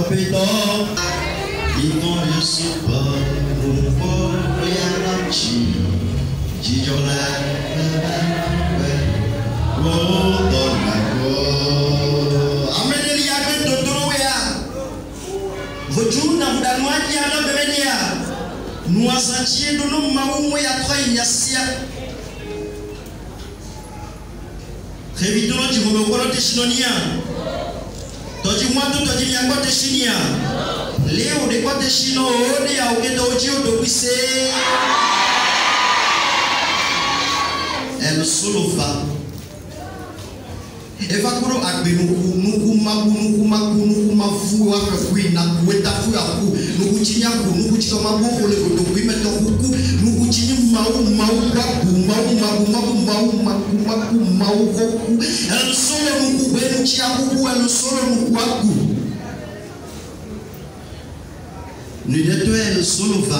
pédant. Ils vont le support, mon pauvre Yarachi. Jijola, oh, Donago. Amen, il y a un peu de Doroya. Votre n'a pas de moi qui a la bénia. Nous avons senti de nos maous et à trois il y a sia. Très vite, nous avons me voir des chinonia. Toi, dis-moi tout, toi, dis-moi quoi des chinia. Léo, des quoi des chino, des a oublié d'audio de wissé. Elle solo va. Eva kuro agbe nuku mafu afui na kueta fu aku nuku chinya ku nuku chikoma boko le kodo ku meto kuku nuku chinyi mau koku el solo nuku benu chia kuku el solo nuku aku ni de toi el solo va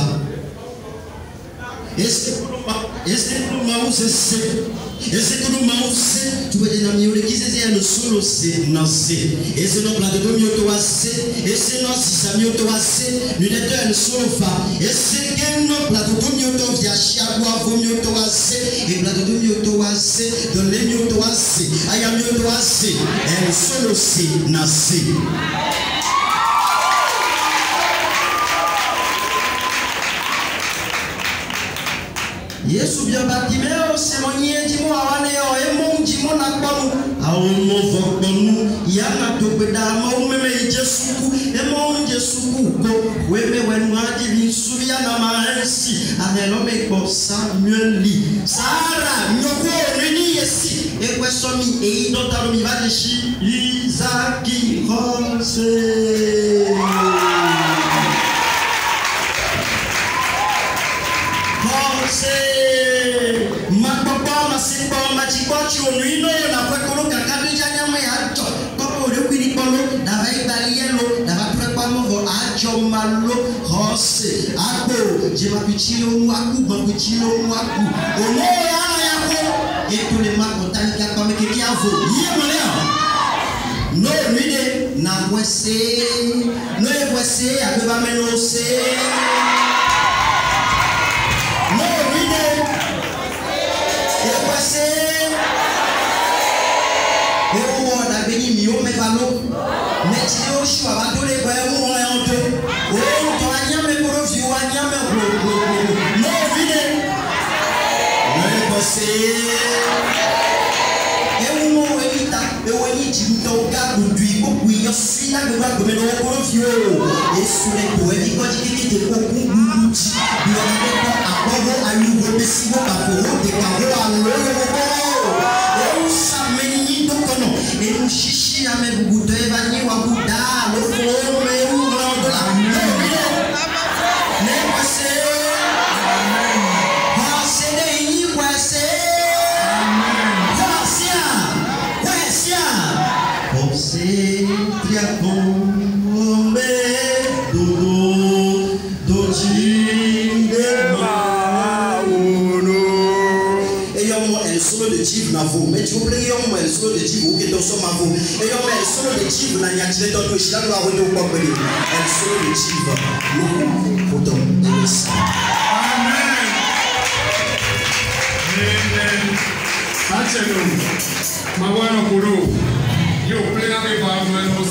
est-ce que nous m'avons cessé? Est-ce que nous m'avons cessé? Tu veux dire, qui c'est le solo, c'est nancé. Et c'est notre plat de mieux to assez. Et c'est notre si ça mieux to assez. Nous n'étions le solo fa. Et c'est que notre plat de mieux to via chiabois, vaut mieux to assez. Et plat de mieux to assez. De les mieux to assez. Aïe mieux to assez. Et le solo, c'est nancé. Yesu bien Bartimeo, c'est mon yé, dis-moi, Awaneo, et mon dis-moi, Nakbanou, Aomo Vokbanou, Yana Topedama, ou même Jesuku, et mon Jesuku, oui, mais when moi divine, souviens-moi, ainsi, avec l'homme et pour Samuel Lee, Sarah, Nyoko, Réni, ici, et Kwessomi, et Idotaromi, Vadeshi, Isaki, Rose. Ma papa, ma simba, ma chico, chionino, la fue kakadu janyama yato. Kopo le kwini polo, na vai balielo, na va prepamo vo acho malo, rose, ako, jema pichilo mwaku, bakuchilo mwaku. Ono ya ko, et tous les marques botaniques à comme qui avo. Yé monea. No ride na wese, no e wese, abeba menose. Mais tu oublies le solo de Dieu qui est dans son mavou. Et le solo de Dieu n'a rien tiré dans le chien, doit revenir au peuple. Le solo de Dieu, nous potons aimer ça. Amen. Amen. Achelu, mawana kuru. Yo plena de barro